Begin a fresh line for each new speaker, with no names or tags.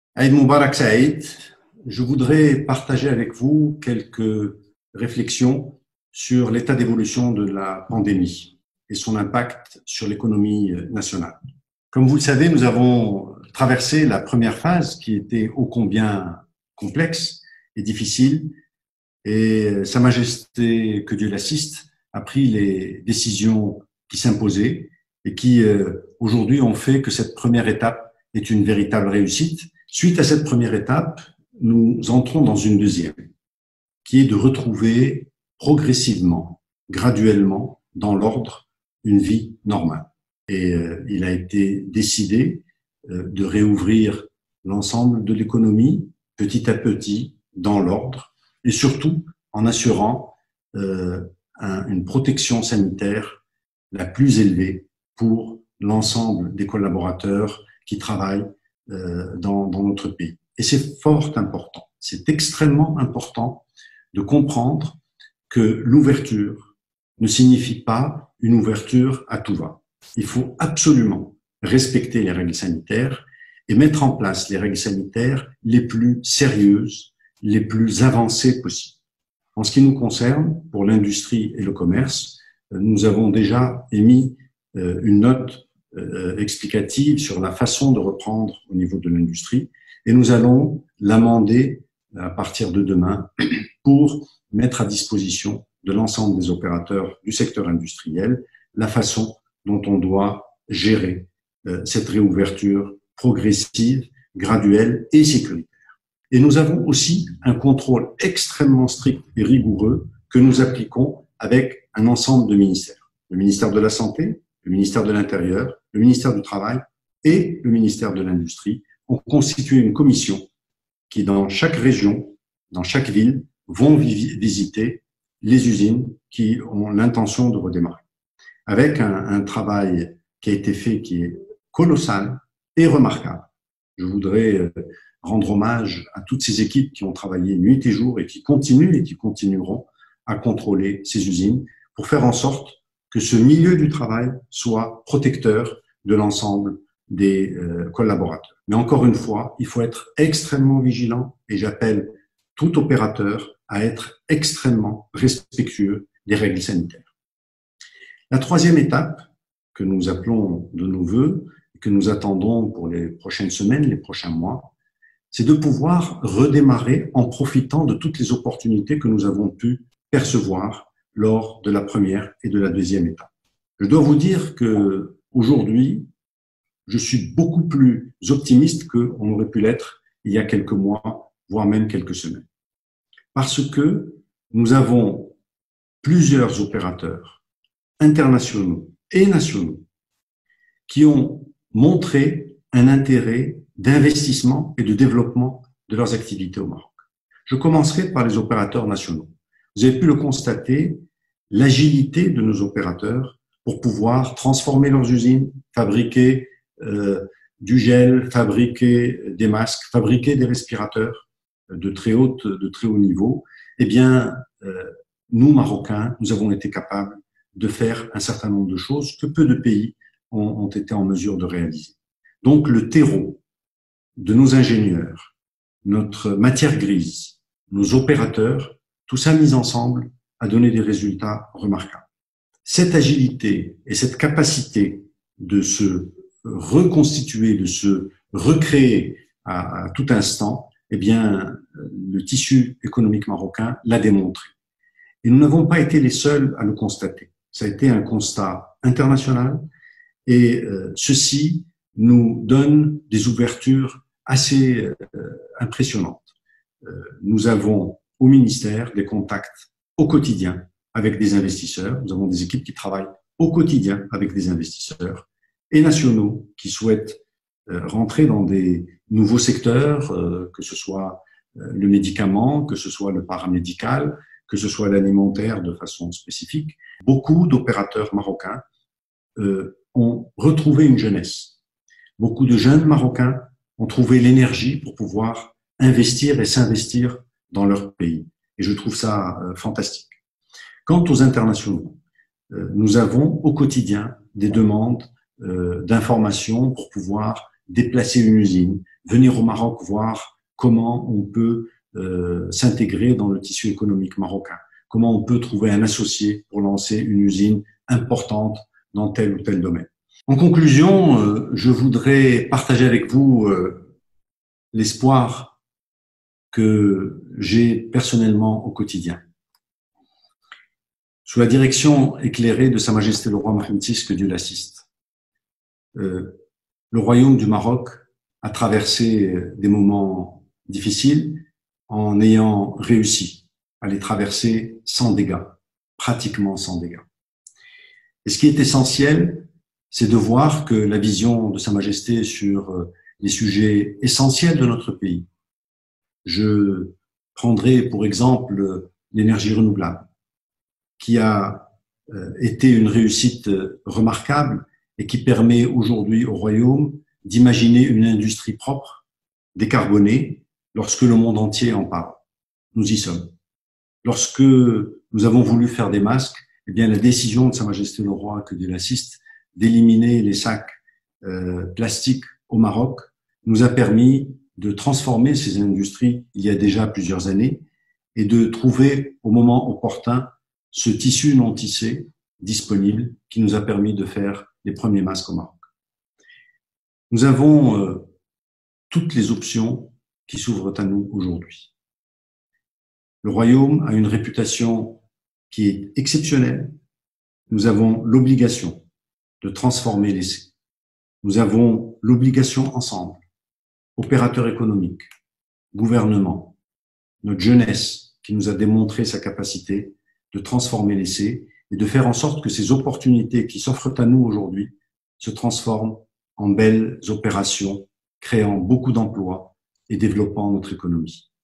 Aïd Moubarak Saïd, je voudrais partager avec vous quelques réflexions sur l'état d'évolution de la pandémie et son impact sur l'économie nationale. Comme vous le savez, nous avons traversé la première phase qui était ô combien complexe et difficile, et Sa Majesté, que Dieu l'assiste, a pris les décisions qui s'imposaient et qui aujourd'hui ont fait que cette première étape est une véritable réussite. Suite à cette première étape, nous entrons dans une deuxième, qui est de retrouver progressivement, graduellement, dans l'ordre, une vie normale. Et il a été décidé de réouvrir l'ensemble de l'économie, petit à petit, dans l'ordre, et surtout en assurant une protection sanitaire la plus élevée pour l'ensemble des collaborateurs qui travaillent dans notre pays. Et c'est fort important, c'est extrêmement important de comprendre que l'ouverture ne signifie pas une ouverture à tout va. Il faut absolument respecter les règles sanitaires et mettre en place les règles sanitaires les plus sérieuses, les plus avancées possibles. En ce qui nous concerne, pour l'industrie et le commerce, nous avons déjà émis une note explicative sur la façon de reprendre au niveau de l'industrie et nous allons l'amender à partir de demain pour mettre à disposition de l'ensemble des opérateurs du secteur industriel la façon dont on doit gérer cette réouverture progressive, graduelle et sécuritaire. Et nous avons aussi un contrôle extrêmement strict et rigoureux que nous appliquons avec un ensemble de ministères. Le ministère de la Santé, le ministère de l'Intérieur, le ministère du Travail et le ministère de l'Industrie ont constitué une commission qui, dans chaque région, dans chaque ville, vont visiter les usines qui ont l'intention de redémarrer. Avec un travail qui a été fait qui est colossal et remarquable. Je voudrais rendre hommage à toutes ces équipes qui ont travaillé nuit et jour et qui continuent et qui continueront à contrôler ces usines pour faire en sorte que ce milieu du travail soit protecteur de l'ensemble des collaborateurs. Mais encore une fois, il faut être extrêmement vigilant et j'appelle tout opérateur à être extrêmement respectueux des règles sanitaires. La troisième étape que nous appelons de nos vœux et que nous attendons pour les prochaines semaines, les prochains mois, c'est de pouvoir redémarrer en profitant de toutes les opportunités que nous avons pu percevoir lors de la première et de la deuxième étape. Je dois vous dire que aujourd'hui, je suis beaucoup plus optimiste qu'on aurait pu l'être il y a quelques mois, voire même quelques semaines. Parce que nous avons plusieurs opérateurs internationaux et nationaux qui ont montré un intérêt d'investissement et de développement de leurs activités au Maroc. Je commencerai par les opérateurs nationaux. Vous avez pu le constater, l'agilité de nos opérateurs pour pouvoir transformer leurs usines, fabriquer du gel, fabriquer des masques, fabriquer des respirateurs de très haut niveau. Eh bien, nous, Marocains, nous avons été capables de faire un certain nombre de choses que peu de pays ont été en mesure de réaliser. Donc, le terreau de nos ingénieurs, notre matière grise, nos opérateurs, tout ça mis ensemble a donné des résultats remarquables. Cette agilité et cette capacité de se reconstituer, de se recréer à tout instant, eh bien, le tissu économique marocain l'a démontré. Et nous n'avons pas été les seuls à le constater. Ça a été un constat international et ceci nous donne des ouvertures assez impressionnantes. Nous avons au ministère des contacts au quotidien avec des investisseurs. Nous avons des équipes qui travaillent au quotidien avec des investisseurs et nationaux qui souhaitent rentrer dans des nouveaux secteurs, que ce soit le médicament, que ce soit le paramédical, que ce soit l'alimentaire de façon spécifique. Beaucoup d'opérateurs marocains ont retrouvé une jeunesse. Beaucoup de jeunes Marocains ont trouvé l'énergie pour pouvoir investir et s'investir dans leur pays. Et je trouve ça fantastique. Quant aux internationaux, nous avons au quotidien des demandes d'informations pour pouvoir déplacer une usine, venir au Maroc voir comment on peut s'intégrer dans le tissu économique marocain, comment on peut trouver un associé pour lancer une usine importante dans tel ou tel domaine. En conclusion, je voudrais partager avec vous l'espoir que j'ai personnellement au quotidien. Sous la direction éclairée de Sa Majesté le roi Mohammed VI, que Dieu l'assiste, le royaume du Maroc a traversé des moments difficiles en ayant réussi à les traverser sans dégâts, pratiquement sans dégâts. Et ce qui est essentiel, c'est de voir que la vision de Sa Majesté sur les sujets essentiels de notre pays, je prendrai pour exemple l'énergie renouvelable, qui a été une réussite remarquable et qui permet aujourd'hui au Royaume d'imaginer une industrie propre, décarbonée, lorsque le monde entier en parle. Nous y sommes. Lorsque nous avons voulu faire des masques, eh bien, la décision de Sa Majesté le Roi, que Dieu l'assiste, d'éliminer les sacs plastiques au Maroc, nous a permis de transformer ces industries il y a déjà plusieurs années et de trouver au moment opportun ce tissu non tissé disponible qui nous a permis de faire les premiers masques au Maroc. Nous avons toutes les options qui s'ouvrent à nous aujourd'hui. Le Royaume a une réputation qui est exceptionnelle. Nous avons l'obligation de transformer l'essai. Nous avons l'obligation ensemble, opérateurs économiques, gouvernement, notre jeunesse qui nous a démontré sa capacité de transformer l'essai et de faire en sorte que ces opportunités qui s'offrent à nous aujourd'hui se transforment en belles opérations, créant beaucoup d'emplois et développant notre économie.